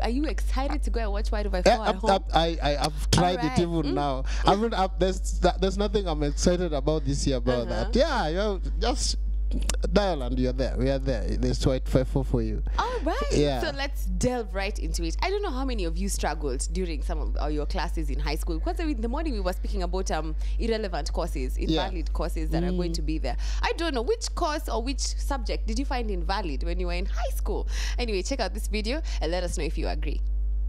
Are you excited to go and watch Why Do I Fall at home? I've tried it even now. There's nothing I'm excited about this year about that. Yeah, just dial and you're there. We are there. There's White 54 for you. All right. Yeah. So let's delve right into it. I don't know how many of you struggled during some of your classes in high school. Because in the morning we were speaking about irrelevant courses, invalid courses that are going to be there. I don't know which course or which subject did you find invalid when you were in high school. Anyway, check out this video and let us know if you agree.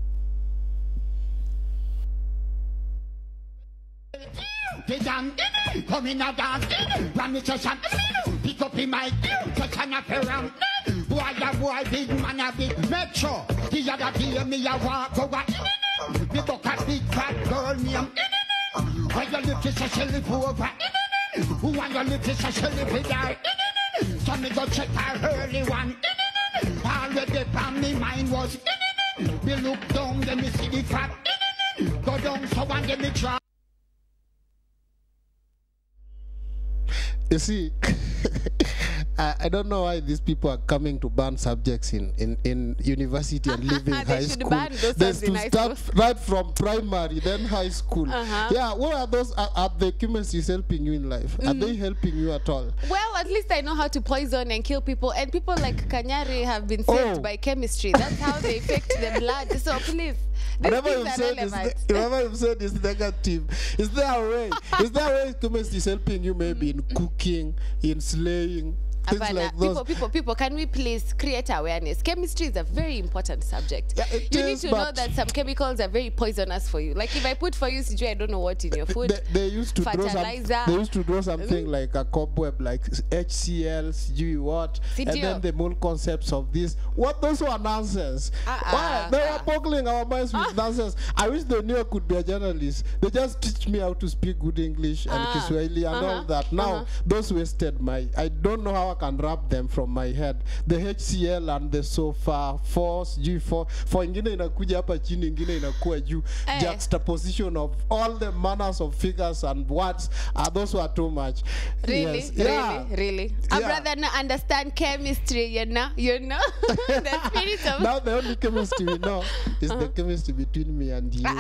Come in a dance, run it just pick up in my touch and around. Boy, big man, a big metro. The other day, me a walk over. Me book a big fat girl name. Why you live this a shelly over? Who want you live this a shelly for die? So me go check her early one. Already from me mind was. Me look down, then me see the fat. Go down, so one then me try. You see, I don't know why these people are coming to ban subjects in university and leaving high school. There's to start right from primary, then high school. Yeah, what are those? Are the chemistries helping you in life? Are they helping you at all? Well, at least I know how to poison and kill people. And people like Kanyari have been saved by chemistry. That's how they affect the blood. So please. Whatever you've said is negative. Is there a way? Is there a way chemistry is helping you maybe in cooking, in slaying? Things like those. People, can we please create awareness? Chemistry is a very important subject. Yeah, you need to know that some chemicals are very poisonous for you. Like if I put for you, CJ, I don't know what in your food. They used to fertilizer. They used to draw something like a cobweb, like HCl, CG what, and then the whole concepts of this. What those were nonsense. Why they were boggling our minds with nonsense. I wish they knew I could be a journalist. They just teach me how to speak good English and Kiswahili and all that. Now those wasted my. I don't know how I can wrap them from my head. The HCl and the SOFA, force, G4, for ingine inakuja hapa chini, ingine inakuwa juu. Juxtaposition of all the manners of figures and words, those were too much. Really? Yes. Really? I'd rather not understand chemistry, you know? The spirit of... Now the only chemistry we know is the chemistry between me and you.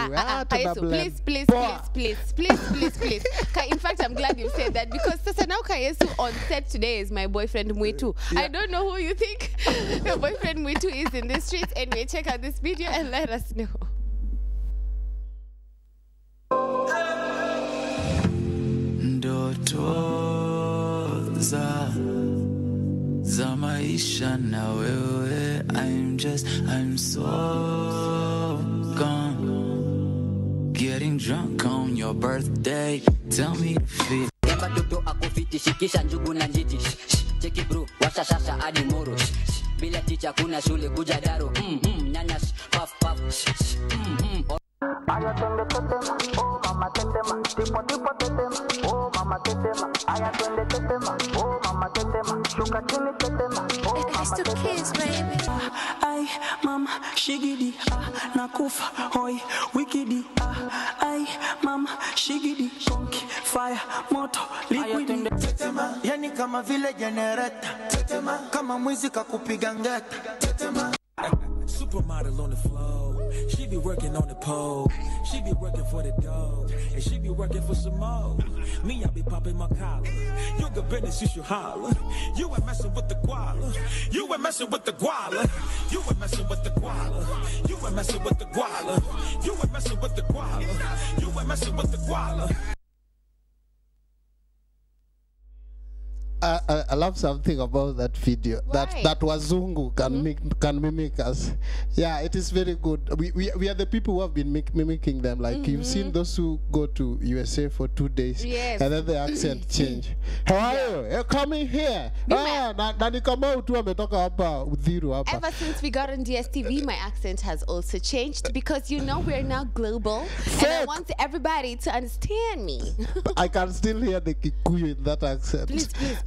Please. In fact, I'm glad you said that because Sasa now Kayesu on set today is my boyfriend Mwitu. I don't know who you think your boyfriend Mwitu is in the streets. Anyway, check out this video and let us know. Ndoto za maisha na wewe, I'm so gone. Getting drunk on your birthday, tell me the feel. Yamba toto akufiti shikisha njugu na njiti. Cheki bro, washa shasha hadi moro. Bila ticha kuna shule kuja daro. Nyanya puff. Aya twende tetema, oh mama tetema. Tipo tetema, oh mama tetema. Aya twende tetema, oh mama tetema. Shuka chini tetema, oh mama tetema. Ay mama shigidi, nakufa hoi wikidi. Ay mama shigidi, konki fire moto liquidi. Tetema, yani kama vile generator. Tetema, kama mwizi kakupiga ngeta. Tetema. Supermodel on the floor, she be working on the pole. She be working for the dog, and she be working for some more. Me, I be popping my collar. You got business, you should holler. You ain't messing with the guala. You ain't messing with the guala. You ain't messing with the guala. You ain't messing with the guala. You ain't messing with the guala. You ain't messing with the guala. I love something about that video. That Wazungu can mimic us. Yeah, it is very good. We are the people who have been mimicking them. Like you've seen those who go to USA for 2 days, and then the accent change. How are you? You're coming here. Ever since we got on DSTV, my accent has also changed because we're now global, and I want everybody to understand me. I can still hear the Kikuyu in that accent. Please.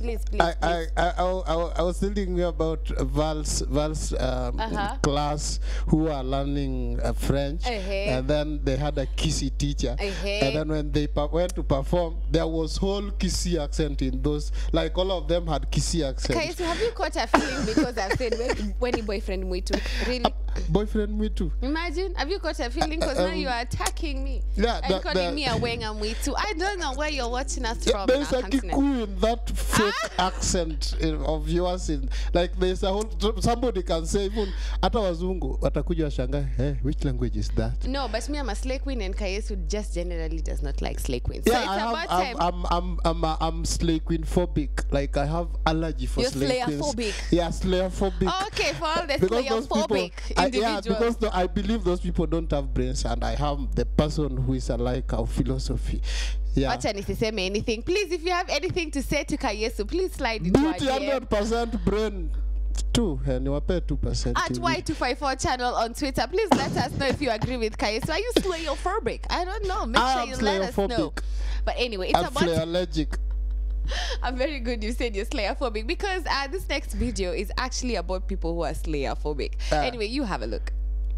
I was telling you about Val's class who are learning French, and then they had a Kisi teacher, and then when they went to perform, there was whole Kisi accent in those. Like all of them had Kisi accent. Okay, so have you caught a feeling because I've said when your boyfriend Mwitu? Really? boyfriend mwitu. Imagine, have you got a feeling? Because now you are attacking me. Yeah, and calling me a wenga mwitu. I don't know where you're watching us from. There's a Kikuyu in that fake accent of yours. Like there's a whole, somebody can say, even ata wazungu, watakuja washangae, hey, which language is that? No, but me, I'm a slay queen, and Kayesu just generally does not like slay queens. Yeah, so it's about time. I'm slay queen phobic. Like I have allergy for slay queens. You're slayer phobic. Yeah, slayer phobic. Okay, for all the slayer phobic individuals. Yeah, because I believe those people don't have brains, and I have the person who is like our philosophy. Yeah. Wacha nisiseme anything. Please, if you have anything to say to Kayesu, please slide into our DM. 100% brain. 2 and you pay 2%. At Y254 channel on Twitter. Please let us know if you agree with Kayesu. Are you slayophobic? I don't know. Make sure you let us know. But anyway, it's about allergic. I'm very good you said you're slayophobic, because this next video is actually about people who are slayophobic. Anyway, you have a look.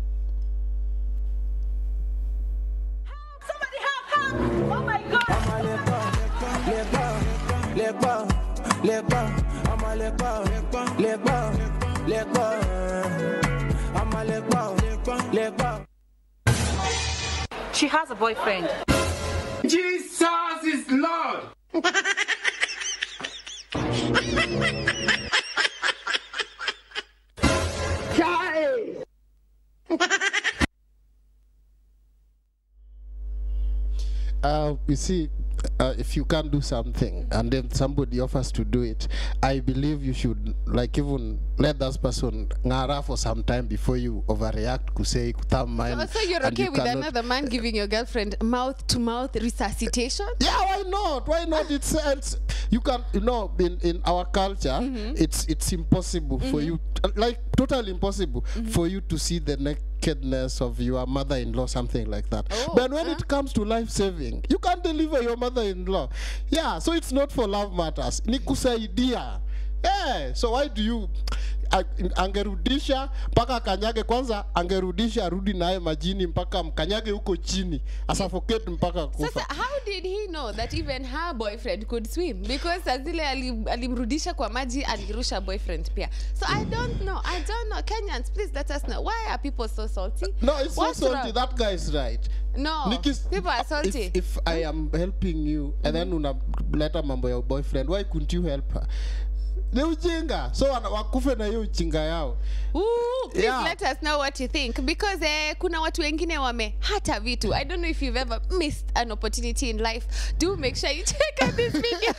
Somebody help! Oh my God! She has a boyfriend. Jesus is Lord. You see, if you can't do something and then somebody offers to do it, I believe you should like even let that person ngara for some time before you overreact. So you're okay with another man giving your girlfriend mouth-to-mouth resuscitation? Yeah, why not? Why not? It's you can, you know, in our culture, it's impossible for you, like totally impossible for you to see the nakedness of your mother-in-law, something like that. But when it comes to life saving, you can't deliver your mother-in-law. Yeah, so it's not for love matters. Ni kusaidia. Yeah, so why do you angerudisha mpaka kanyage kwanza, angerudisha arudi naye majini mpaka mkanyage huko chini, asuffocate mpaka kufa. Sasa how did he know that even her boyfriend could swim? Because azile alimrudisha kwa maji, alirusha boyfriend pia. So I don't know. Kenyans, please let us know. Why are people so salty? No, it's not salty. Wrong? That guy is right. No, people are salty. If I am helping you and then unaleta mambo ya boyfriend, why couldn't you help her? Ni ujinga. So wakufe na hiyo ujinga yao. Please let us know what you think, because kuna watu wengine hata vitu. I don't know if you've ever missed an opportunity in life. Do make sure you check out this video.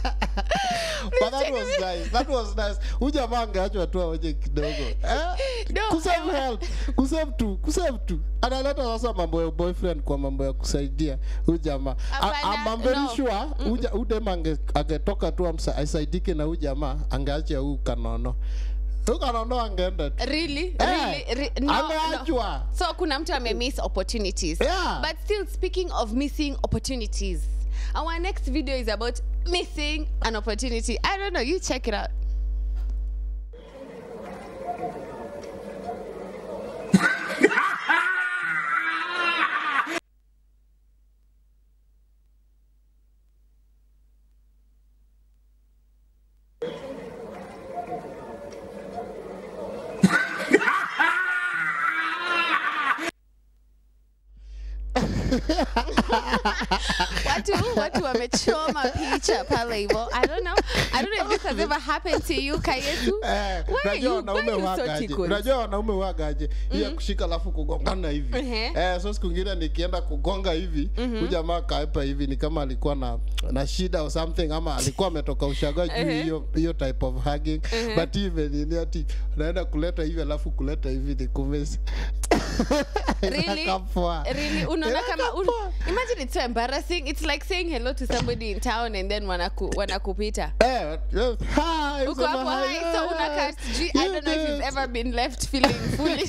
But that was nice. That was nice. Ujamaa angeachwa tu aoje kidogo. Kusave help. Kusave tu. Analeta sasa mambo ya boyfriend kwa mambo ya kusaidia ujamaa. I'm very sure udema angetoka tu asaidike na ujamaa angeacha kanono. Kanono angeenda. Really? No. So kuna mtu miss opportunities. Yeah. But still, speaking of missing opportunities, our next video is about missing an opportunity. I don't know, you check it out. watu wamechoma picha pale hivyo. I don't know if this has ever happened to you, Kayesu. Unajua wanaume wagaje ya kushika alafu kugongana hivi. So siku nyingine nikienda kugonga hivi, huyu jamaa kaipa hivi ni kama alikuwa na shida or something, ama alikuwa ametoka ushaga juu hiyo type of hugging. But even ni ati naenda kuleta hivi alafu kuleta hivi ni kumesi. Really? Unaona kama imagine, it's so embarrassing. It's like saying hello to somebody in town and then wanakupita. Hi. So I don't know if you've ever been left feeling foolish.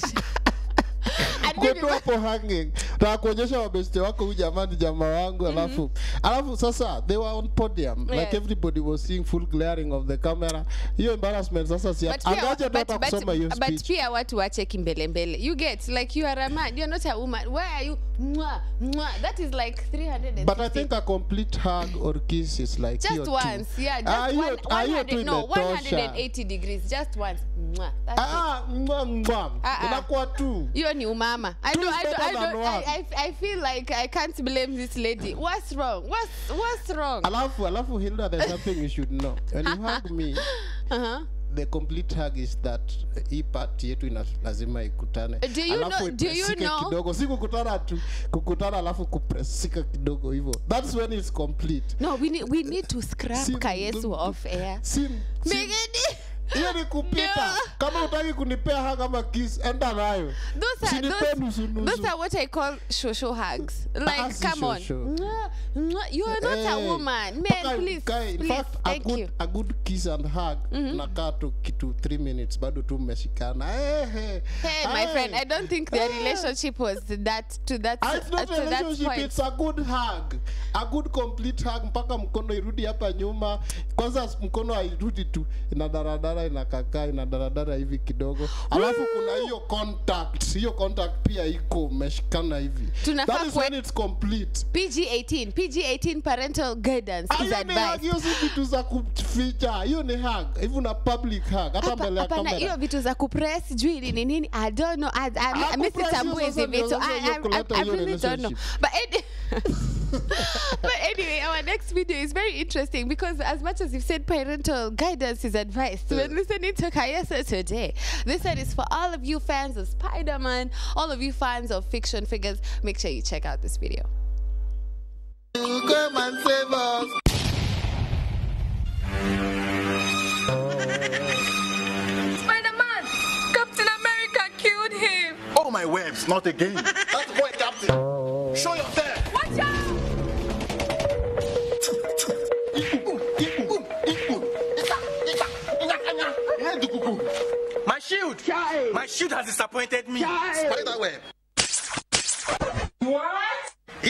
Hapo hanging. Takuonyesha wabeste wako huyu jamaa wangu alafu sasa they were on podium, like everybody was seeing full glaring of the camera. Hiyo embarrassment sasa si angaje tu kusoma hiyo speech. But pia watu wache kimbele. You get, like, you are a man, you're not a woman. Why are you mwah, mwah. That is like 360. But I think a complete hug or kiss is like just once, yeah, just 180 degrees, just once. Mwah. That's inakuwa tu. Hiyo ni umama. I feel like I can't blame this lady. What's wrong? What's wrong? Alafu Hilda, there's something you should know. When you hug me, the complete hug is that hii part yetu lazima ikutane. Do you know? Kidogo. Si kukutana tu, kukutana alafu kupresika kidogo hivyo. That's when it's complete. No, we need to scrap Kayesu off air. Hiyo ni kupita. Kama utaki kunipea hug ama kiss, enda nayo. Those are what I call shosho hugs. Like, come on. You are not a woman. Man, please. In fact, a good kiss and hug, nakaa tu kitu 3 minutes, bado tu mmeshikana. Hey, my friend, I don't think their relationship was to that it's not a relationship, point. It's a good hug. A good complete hug, mpaka mkono irudi hapa nyuma. Kwanza mkono hairudi tu, inadaradara, inakakaa, inadaradara hivi kidogo. Alafu kuna hiyo contact pia iko mmeshikana hivi. That is when it's complete. PG-18 parental guidance is advised. Hiyo si vitu za kuficha. Hiyo ni hug. Hivi na public hug. Hata mbele ya kamera. Hiyo vitu za kupress juu ni nini? I don't know. I sitambui hizi vitu. I really don't know. But anyway, our next video is very interesting because as much as you've said parental guidance is advised, we're listening to Kayesu today. This one is for all of you fans of Spider-Man, all of you fans of fiction figures. Make sure you check out this video. Come and save us. Spider-Man! Captain America killed him! Oh my webs, not again. That's boy, Captain. Show yourself. Watch out! My shield! My shield has disappointed me. Spider web. What? Yeah!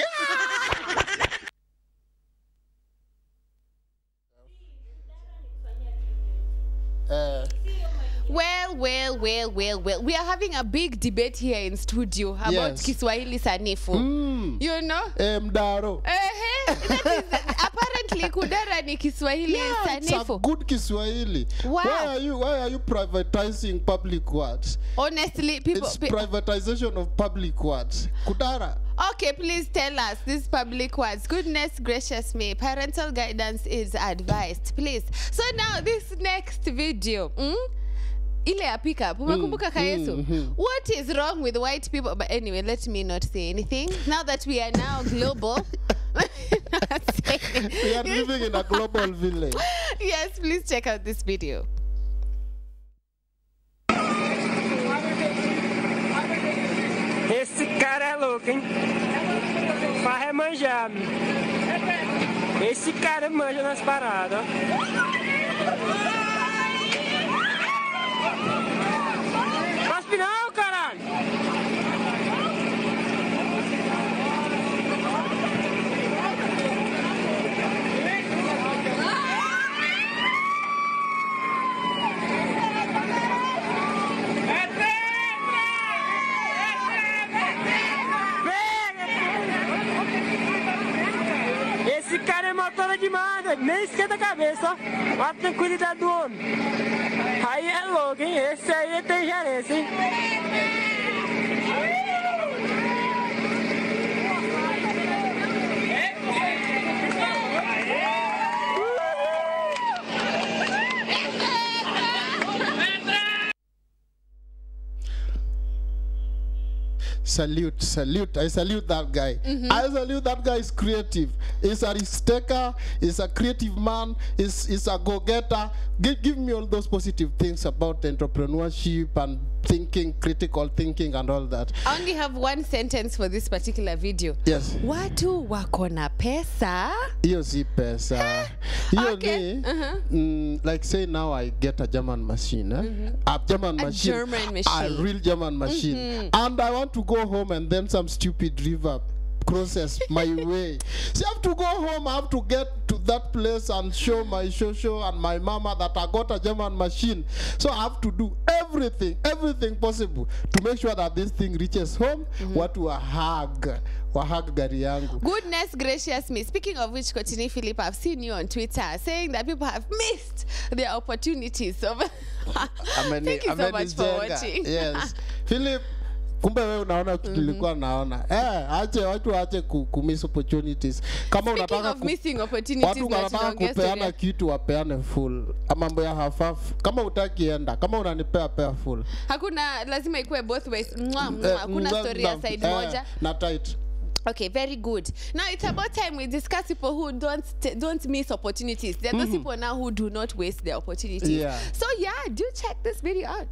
Well. We are having a big debate here in studio about Kiswahili sanifu. You know? Mdaro. That is, apparently Kudara ni Kiswahili sanifu. It's a good Kiswahili. Wow. Why are you privatizing public words? Honestly, people... It's privatization of public words. Kudara. Okay, please tell us these public words. Goodness gracious me. Parental guidance is advised. Please. So now this next video. Ile ya pick up. Umekumbuka Kayesu? What is wrong with white people? But anyway, let me not say anything. Now that we are now global. We are living in a global village. Yes, please check out this video. Esse cara é louco, hein? Farra é manjado. Esse cara manja nas paradas, ó. Cospe não, caralho! Esse cara é motora demais, nem esquenta a cabeça, ó. Olha a tranquilidade do homem. Aí é louco, hein? Esse aí tem gerência, hein? Salute. I salute that guy. I salute that guy. Is creative. He's a risk taker. He's a creative man. He's a go-getter. Give me all those positive things about entrepreneurship and thinking, critical thinking and all that. I only have one sentence for this particular video. Yes. Watu wako na pesa. Hiyo si pesa. Hiyo ni, like say now I get a German machine. A German machine. A real German machine. And I want to go home and then some stupid river process my way. See, I have to go home. I have to get to that place and show my shosho and my mama that I got a German machine. So I have to do everything possible to make sure that this thing reaches home. Watu wahag gari yangu. Goodness gracious me. Speaking of which, Kotini Philip, I've seen you on Twitter saying that people have missed their opportunities. So thank you so much for watching. Yes. Philip, kumbe wewe unaona kitu nilikuwa naona. Ache kumiss opportunities. Kama unataka missing opportunities, watu wanataka kupeana kitu wapeane full. Mambo ya half. Kama utakienda, kama unanipea pea full. Hakuna lazima ikuwe both ways. Hakuna story ya side moja. Na tight. Okay, very good. Now it's about time we discuss people who don't miss opportunities. There are those people now who do not waste their opportunities. Yeah. So yeah, do check this video out.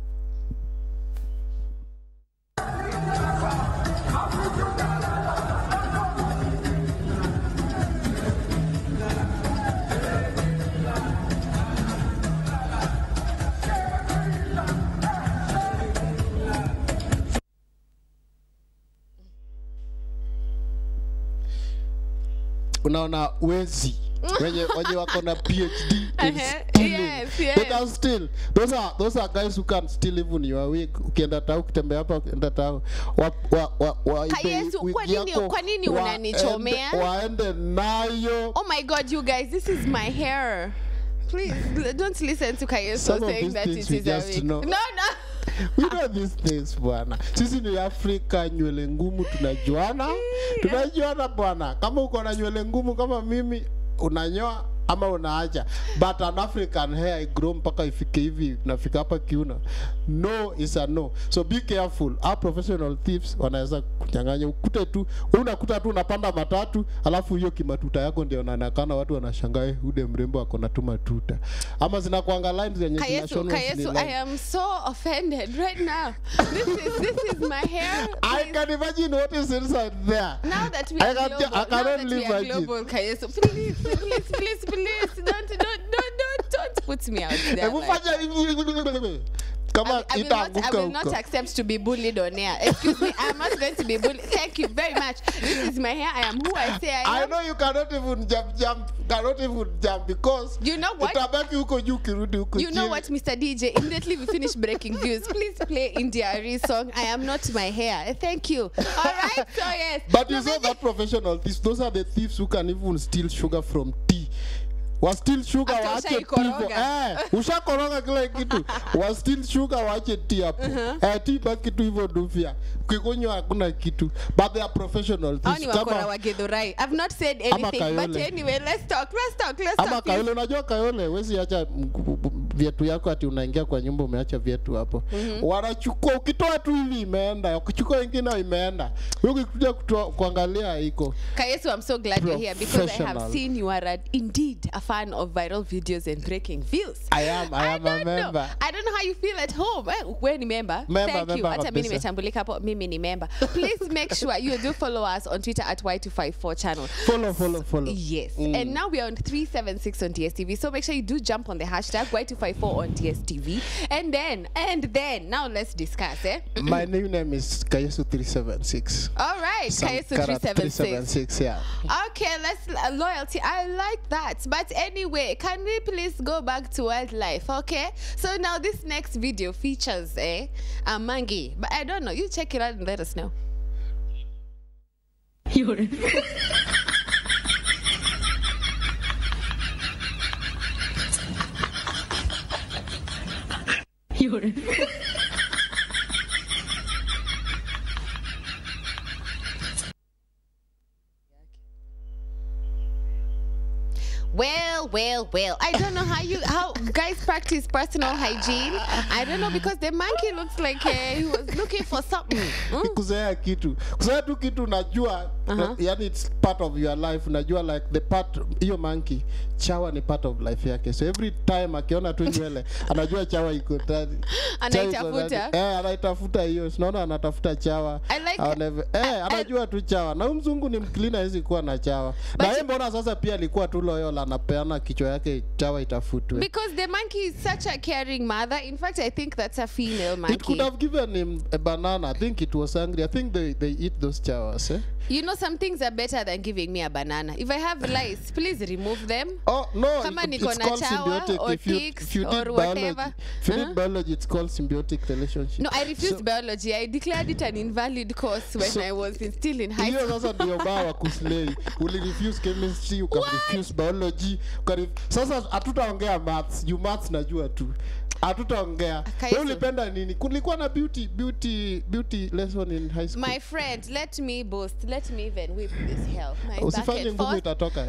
Unaona wezi wenye wako na PhD in stealing. Yes. They can steal. Those are guys who can steal even your wig. Ukienda tao kutembea hapa ukienda tao kwa nini unanichomea? Waende nayo. Oh my God, you guys, this is my hair. Please don't listen to Kayeso saying that it is a wig. No. We know these things bwana. Sisi ni Afrika, nywele ngumu tunajuana. Tunajuana bwana. Kama uko na nywele ngumu kama mimi unanyoa ama unaacha. But an African hair I grow mpaka ifike hivi nafika hapa kiuno. No is a no. So be careful. Our professional thieves wanaweza kunyang'anya. Ukute tu, unakuta tu unapanda matatu, alafu hiyo kimatuta yako ndio unaonekana watu wanashangaa ude mrembo ako na matuta. Ama zinakuanga lines zenye zinashonwa. Kayesu, I am so offended right now. This is my hair. I can imagine what is inside there. Now that we are global, Kayesu, please, don't put me out there. I will not accept to be bullied on air. Excuse me, I'm not going to be bullied. Thank you very much. This is my hair. I am who I say I am. I know you cannot even jump because you know what? You know what, Mr. DJ? Immediately we finish breaking views. Please play India Arie song. I am not my hair. Thank you. All right, so yes. But you saw that professional thieves. Those are the thieves who can even steal sugar from tea. Was still sugar waache pivo. Ushakoroga kila kitu. Was still sugar waache tea hapo. Tea baki tu hivyo dufia. Ukikunywa hakuna kitu. But they are professional. I've not said anything. But anyway, let's talk. Ama Kayole, unajua Kayole, wezi acha viatu yako ati unaingia kwa nyumba umeacha viatu hapo. Wanachukua ukitoa tu hivi imeenda. Ukichukua wengine imeenda. Wewe ukikuja kuangalia iko. Kayesu, I'm so glad you're here because I have seen you are indeed a fan of viral videos and breaking views. I am a member. I don't know how you feel at home. Wewe ni member. Thank you. Hata mimi nimetambulika hapo, mimi ni member. Please make sure you do follow us on Twitter at Y254 channel. Follow. Yes. And now we are on 376 on DSTV. So make sure you do jump on the hashtag Y254 on DSTV. And then now let's discuss, My new name is Kayesu 376. All right, Kayesu 376. Yeah. Okay, let's loyalty. I like that. But anyway, can we please go back to wildlife? Okay. So now this next video features a mangi, but I don't know. You check it out and let us know. Well. I don't know how guys practice personal hygiene. I don't know because the monkey looks like he was looking for something. Kuzoea kitu najua, yani it's part of your life. Najua like the part hiyo monkey chawa ni part of life yake. So every time akiona tu nywele anajua chawa iko tani. Anaitafuta. Anaitafuta hiyo. Unaona anatafuta chawa. Anajua tu chawa. Na mzungu ni mcleaner hizi kuwa na chawa. Na yeye mbona sasa pia alikuwa tu loyal anapeana kichwa yake chawa itafutwe. Because the monkey is such a caring mother. In fact, I think that's a female monkey. It could have given him a banana. I think it was angry. I think they eat those chawas, You know, some things are better than giving me a banana. If I have lice, please remove them. Oh, no, Kama it's niko na called chawa symbiotic. or If you ticks did or biology, whatever. if you did biology, it's called symbiotic relationship. No, I refused biology. I declared it an invalid course when I was still in high school. Hiyo sasa ndio baa wa kuslay. Uli refuse chemistry, uka refuse biology. Sasa hatutaongea maths. You maths najua tu. Hatutaongea. Wewe ulipenda nini? Kulikuwa na beauty lesson in high school. My friend, let me boast. Let me even whip this hell. Usifanye ngumu itatoka.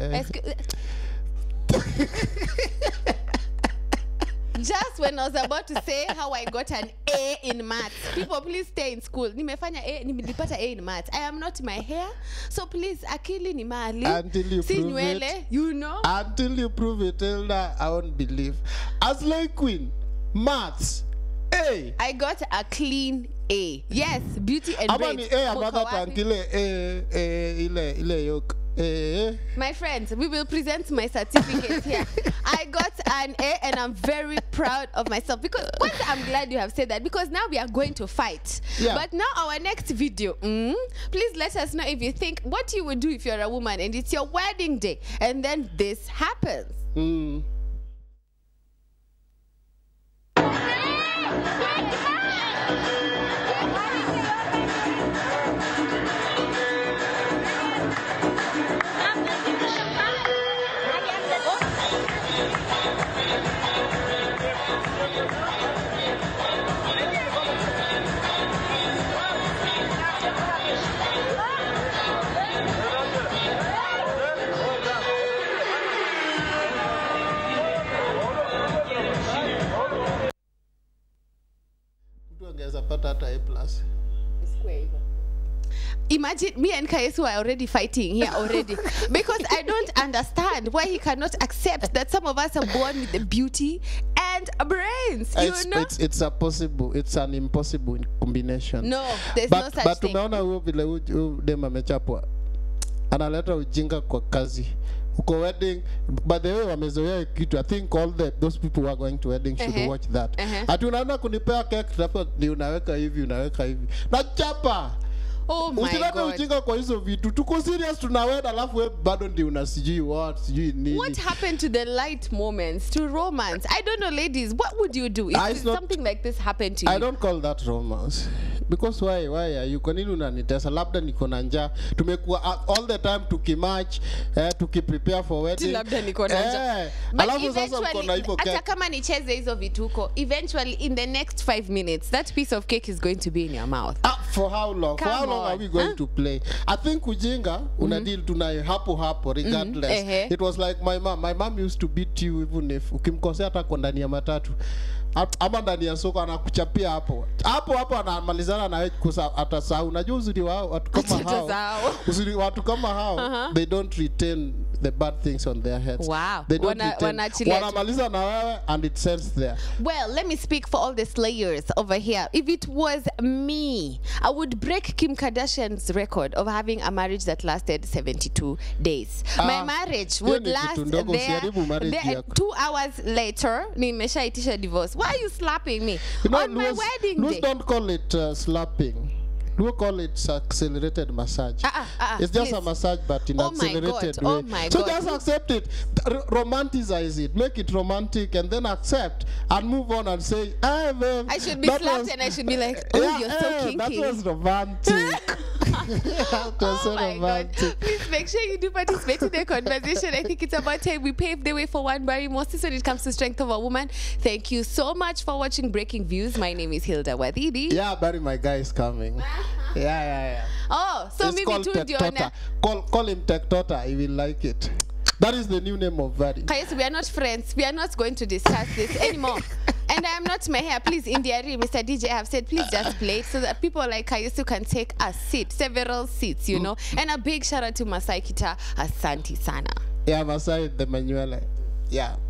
Just when I was about to say how I got an A in maths, people, please stay in school. Nimefanya A, nilipata A in maths. I am not my hair, so please, akili ni mali. Until you si prove nywele, it, you know. Until you prove it, Hilda, I won't believe. As like Queen, maths, A. I got a clean A. Yes, beauty and Ama ni A ambaga tankile ile yoke. My friends, we will present my certificate here. I got an A and I'm very proud of myself because I'm glad you have said that because now we are going to fight. Yeah. But now our next video, please let us know if you think what you would do if you're a woman and it's your wedding day and then this happens. Imagine me and Kayesu are already fighting here already because I don't understand why he cannot accept that some of us are born with the beauty and brains. It's an impossible combination. No, there's no such but thing. But tumeona huyo vile dem amechapwa analeta ujinga kwa kazi. Uko wedding, by the way wamezoea kitu. I think those people who are going to wedding should watch that. Ati unaona kunipea cake hapo ni unaweka hivi na chapa. Oh my God. Ujinga kwa hizo vitu. Tuko serious tunaweda alafu wewe bado ndio unasijui sijui nini. What happened to the light moments, to romance? I don't know, ladies. What would you do if something like this happened to you? I don't call that romance. Because why are you? Kwa nini unanitesa? Labda niko na njaa. Tumekuwa all the time tukimatch, tukiprepare for wedding. Labda niko na njaa. Alafu sasa uko na hivyo cake. Hata kama nicheze hizo vituko, eventually in the next 5 minutes, that piece of cake is going to be in your mouth. For how long? For how long are we going to play? I think ujinga una deal tunayo hapo regardless. It was like my mom used to beat you even if ukimkosea hata kwa ndani ya matatu. Ama ndani ya soko anakuchapia hapo anamalizana na wewe kusa atasahau. Unajua uzuri wao watu kama hao they don't retain the bad things on their heads. Wow. They don't wanamaliza na wewe and it sends there. Well, let me speak for all the slayers over here. If it was me, I would break Kim Kardashian's record of having a marriage that lasted 72 days. My marriage would last there 2 hours later. Nimeshaitisha divorce. Why are you slapping me on my wedding day? Don't call it slapping. We call it accelerated massage. It's just a massage, but in accelerated way. Oh my so God. just accept it, romanticize it, make it romantic, and then accept and move on and say, "Hey, babe, I should be slapped and I should be like, oh, you're so kinky." That was romantic. Oh my God. Please make sure you do participate in the conversation. I think it's about time we pave the way for one Barry Moses when it comes to strength of a woman. Thank you so much for watching Breaking Views. My name is Hilda Wadidi. Yeah, Barry, my guy is coming. Yeah. Oh, so it's maybe to call him Tech Tota. He will like it. That is the new name of Barry. Kayesu, we are not friends. We are not going to discuss this anymore. And I am not my hair. Please, Indiari, Mr. DJ, I have said, please just play it so that people like Kayesu can take a seat, several seats, you know. And a big shout out to Masai Kita. Asante sana. Yeah, Masai the Manuela. Yeah.